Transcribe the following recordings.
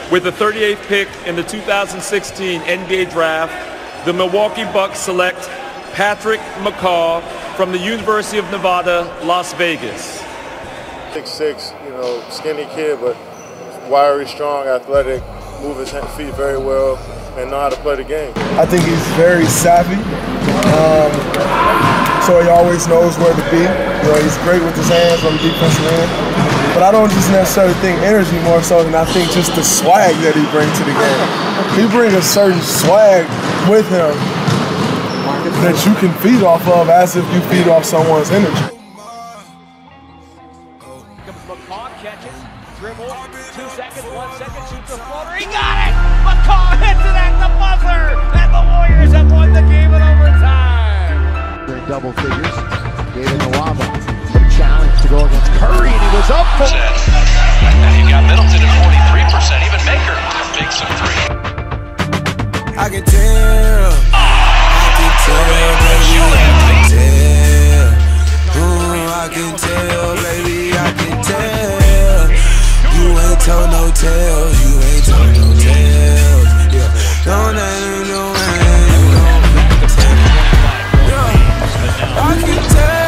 With the 38th pick in the 2016 NBA Draft, the Milwaukee Bucks select Patrick McCaw from the University of Nevada, Las Vegas. 6'6", you know, skinny kid, but wiry, strong, athletic, move his feet very well, and know how to play the game. I think he's very savvy, so he always knows where to be. You know, he's great with his hands on the defensive end. But I don't just necessarily think energy more so than I think just the swag that he brings to the game. He brings a certain swag with him that you can feed off of as if you feed off someone's energy. McCaw catches, dribbles, 2 seconds, 1 second, shoots a floater. He got it! McCaw hits it at the buzzer! And the Warriors have won the game in overtime! In double figures, David Nwaba. Challenge to go against Curry, and he was up for it. He got Middleton at 43%, even Maker makes some three. I can tell, I can tell, baby, I can tell. You ain't told no tales, you ain't told no tales. Yeah, don't let him know. I can tell.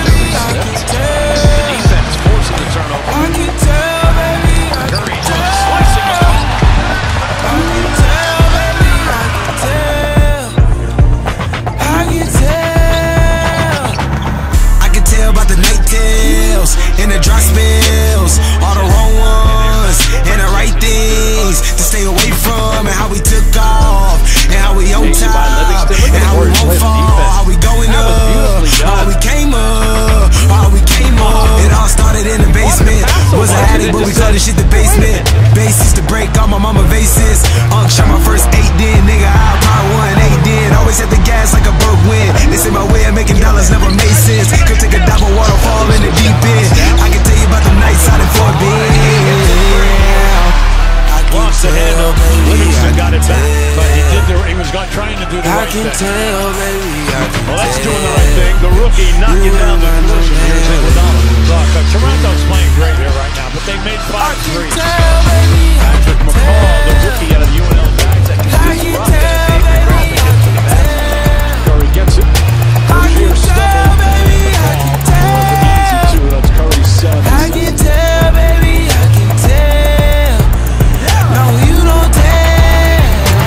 And the dry spills, all the wrong ones, and the right things to stay away from, and how we took off, and how we on top, and how we won't fall, how we going up, how we came up, how we came up. It all started in the basement, was an addict, but we called this shit the basement. Bases to break all my mama vases. Shot my first 8 then, nigga, I probably won 8 then. Always at the gas like a broke win. They say my way of making dollars never made sense. Could take a double waterfall in the deep end. I can tell you about the nights out in Fort Bend. Lost the handle. Livingston got it back, but he was trying to do the right thing. Well, that's doing the right thing. The rookie knocking down the conversion here is Iguodala. Toronto's playing great here right now, but they made 5 threes. Patrick McCaw, the rookie out of UNL Curry gets it. Rozier stuffing. Easy two. That's Curry's 7. I can tell, baby, I can tell. No, you don't tell.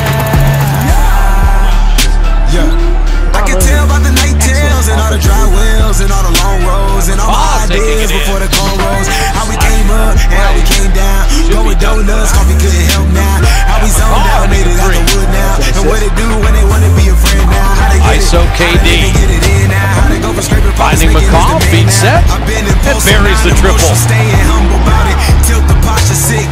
Yeah. I can tell about the night tales and all the dry wells and all the long roads and all my ideas before the cold rolls. How we came up and how we came down. Going donuts, coffee couldn't help now. How we zoned out, made it out the wood now. And what it do when they want to be a friend now. ISO KD. Finding McCaw, feet set, and buries the triple. Staying humble about it. Tilt the posture 6